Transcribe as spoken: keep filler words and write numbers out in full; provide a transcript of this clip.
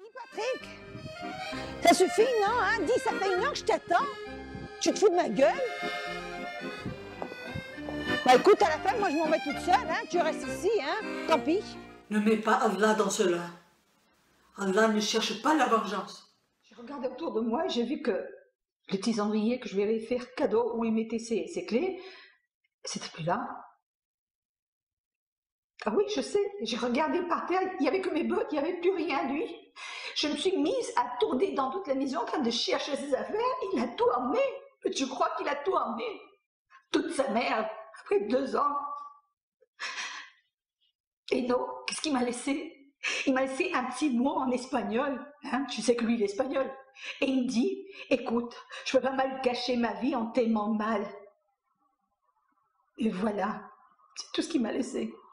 Dis, Patrick, ça suffit, non? Hein? Dis, ça fait une heure que je t'attends. Tu te fous de ma gueule? Bah écoute, à la fin, moi je m'en vais toute seule, hein? Tu restes ici, hein? Tant pis. Ne mets pas Allah dans cela. Allah ne cherche pas la vengeance. J'ai regardé autour de moi et j'ai vu que le petit Andrier que je lui avais fait cadeau où il mettait ses, ses clés, c'était plus là. Ah oui, je sais, j'ai regardé par terre, il n'y avait que mes bottes, il n'y avait plus rien, lui. Je me suis mise à tourner dans toute la maison en train de chercher ses affaires, il a tout emmené. Je crois qu'il a tout emmené. Toute sa merde, après deux ans. Et non, qu'est-ce qu'il m'a laissé? Il m'a laissé un petit mot en espagnol, hein, tu sais que lui il est espagnol. Et il me dit, écoute, je peux pas mal gâcher ma vie en t'aimant mal. Et voilà, c'est tout ce qu'il m'a laissé.